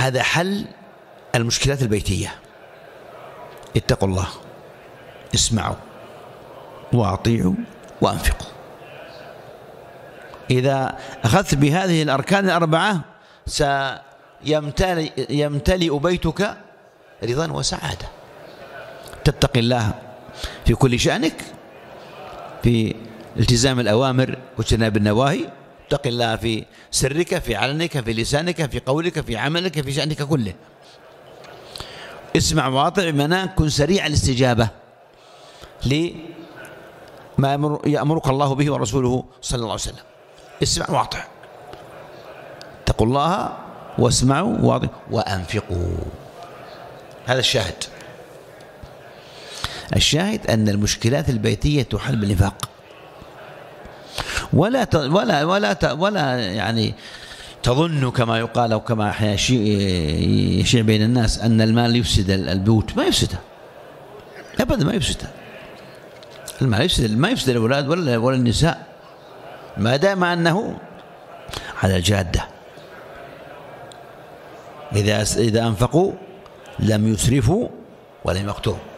هذا حل المشكلات البيتية. اتقوا الله، اسمعوا وأطيعوا وأنفقوا. إذا أخذت بهذه الأركان الأربعة سيمتلئ بيتك رضا وسعادة. تتقي الله في كل شأنك، في التزام الأوامر واجتناب النواهي، تتقي الله في سرك، في علنك، في لسانك، في قولك، في عملك، في شأنك كله. اسمع واطع، بمعنى كن سريع الاستجابة لما يأمرك الله به ورسوله صلى الله عليه وسلم. اسمع واطع، اتقوا الله واسمعوا واطعوا وأنفقوا. هذا الشاهد. الشاهد أن المشكلات البيتية تحل بالإنفاق، ولا يعني تظن كما يقال أو كما يشيع بين الناس أن المال يفسد البيوت. ما يفسدها أبدا، ما يفسدها. المال ما يفسد الأولاد ولا النساء، ما دام أنه على الجادة. إذا أنفقوا لم يسرفوا ولم يقتروا.